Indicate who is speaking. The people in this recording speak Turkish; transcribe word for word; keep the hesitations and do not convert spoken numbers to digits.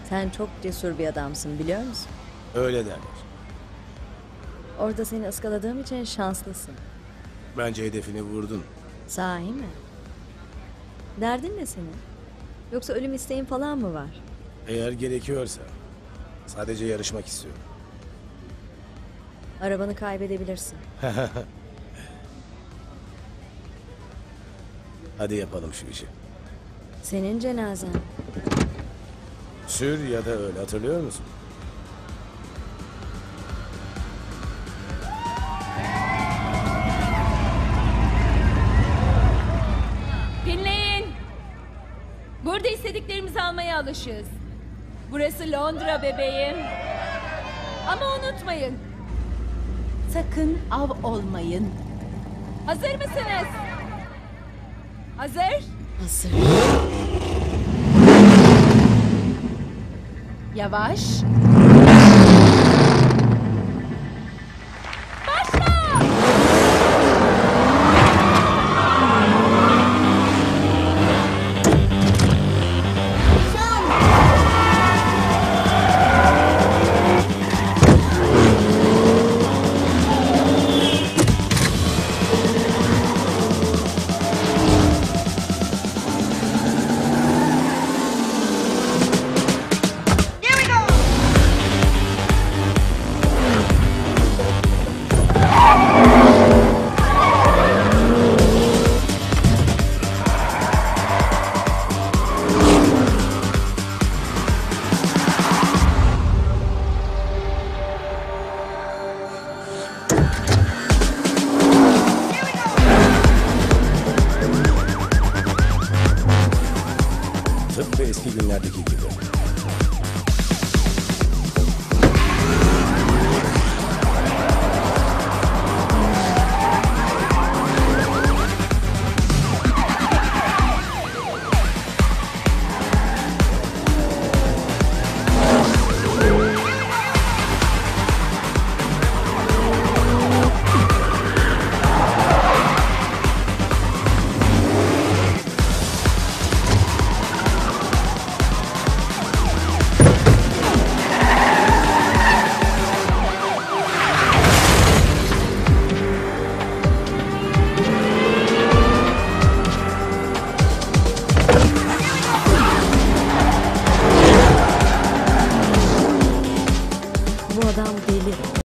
Speaker 1: Sen çok cesur bir adamsın, biliyor musun?
Speaker 2: Öyle derler.
Speaker 1: Orada seni ıskaladığım için şanslısın.
Speaker 2: Bence hedefini vurdun.
Speaker 1: Sahi mi? Derdin ne senin? Yoksa ölüm isteğin falan mı var?
Speaker 2: Eğer gerekiyorsa. Sadece yarışmak istiyorum.
Speaker 1: Arabanı kaybedebilirsin.
Speaker 2: Hadi yapalım şu işi.
Speaker 1: Senin cenazen.
Speaker 2: Sür ya da öl, hatırlıyor musun?
Speaker 3: Dinleyin. Burada istediklerimizi almaya alışığız. Burası Londra bebeğim. Ama unutmayın. Sakın av olmayın. Hazır mısınız? Hazır?
Speaker 1: Hazır.
Speaker 3: Yavaş.
Speaker 2: Tıpkı eski günlerdeki gibi.